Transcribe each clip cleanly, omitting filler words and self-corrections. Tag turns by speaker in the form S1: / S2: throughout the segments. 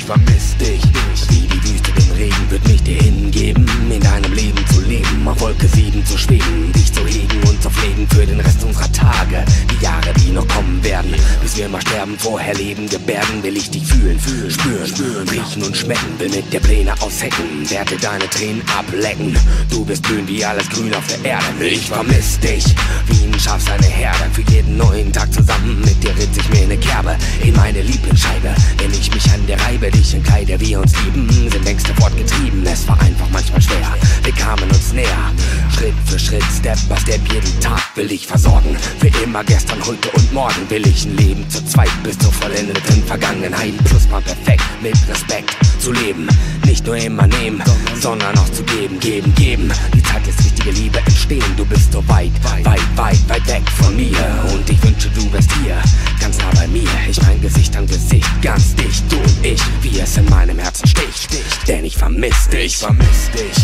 S1: vermiss dich. Wie die Wüste den Regen würd mich dir hingeben, in deinem Leben zu leben, auf Wolke 7 zu schweben, dich zu hegen und zu pflegen für den Rest unserer Tage. Die Jahre, die noch kommen werden, bis wir mal sterben, vorher leben, gebärden, will ich dich fühlen, spüren, riechen und schmecken, will mit dir Pläne aushecken, werde deine Tränen ablecken. Du bist grün wie alles Grün auf der Erde. Ich vermiss dich, wie ein Schaf seine Herde. Für jeden neuen Tag zusammen mit dir ritz ich mir eine Kerbe in meine Lieblingsscheibe. Wenn ich mich an dir reibe, dich entkleide, wir uns lieben, sind längst fortgetrieben. Es war einfach manchmal schwer, wir kamen uns näher. Schritt für Schritt, Step by Step, jeden Tag will ich versorgen. Für immer, gestern, heute und morgen will ich ein Leben zu zweit bis zur vollendeten Vergangenheit. Plus mal perfekt, mit Respekt zu leben. Nicht nur immer nehmen, sondern auch zu geben. Die Zeit lässt richtige Liebe entstehen. Du bist so weit weg von mir. Und ich wünsche, du wärst hier, ganz nah bei mir. Ich mein Gesicht an Gesicht, ganz dicht, du und ich, wie es in meinem Herzen sticht. Denn ich vermiss dich. Ich vermiss dich.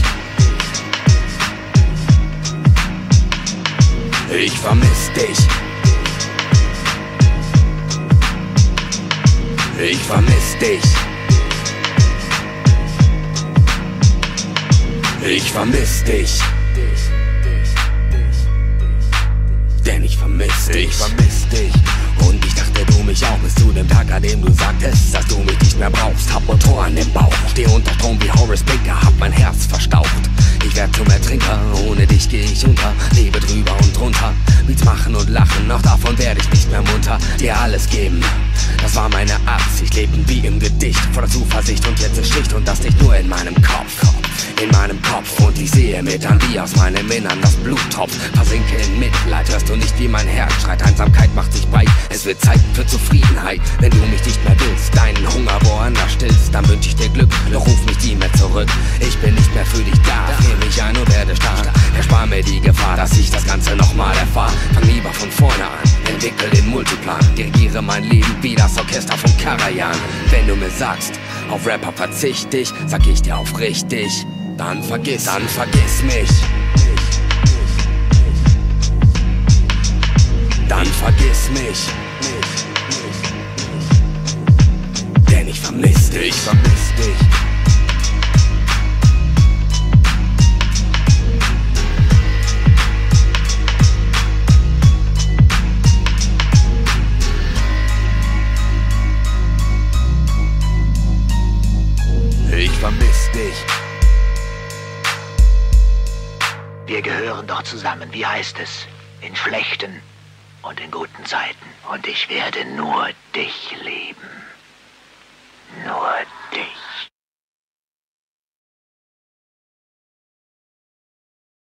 S1: Ich vermiss dich. Ich vermiss dich. Ich vermiss dich. Denn ich vermiss dich. Ich vermiss dich. Und ich dachte, du mich auch bis zu dem Tag, an dem du sagtest, dass du mich nicht mehr brauchst. Hab Motoren im Bauch, steh unter Strom wie Horace Baker, hab mein Herz verstaucht. Ich werd zum Ertrinker, ohne dich geh ich unter, lebe drüber und drunter. Beats machen und lachen, auch davon werd ich nicht mehr munter. Dir alles geben, das war meine Absicht, leben wie im Gedicht, voller Zuversicht und jetzt ist Schicht und das nicht nur in meinem Kopf. In meinem Kopf und ich sehe mit an, wie aus meinem Innern das Blut tropft. Versinke in Mitleid, hörst du nicht, wie mein Herz schreit. Einsamkeit macht sich breit, es wird Zeit für Zufriedenheit. Wenn du mich nicht mehr willst, deinen Hunger woanders stillst, dann wünsch ich dir Glück, doch ruf mich nie mehr zurück. Ich bin nicht mehr für dich da, frier mich ein und werde stark. Erspar mir die Gefahr, dass ich das Ganze nochmal erfahr. Fang lieber von vorne an, entwickel den Multiplan, dirigiere mein Leben wie das Orchester von Karajan. Wenn du mir sagst, auf Rapper verzicht ich, sag ich dir aufrichtig, dann vergiss mich. Dann vergiss mich. Denn ich vermiss dich. Ich vermiss dich. Ich vermiss dich.
S2: Wir gehören doch zusammen, wie heißt es? In schlechten und in guten Zeiten. Und ich werde nur dich lieben.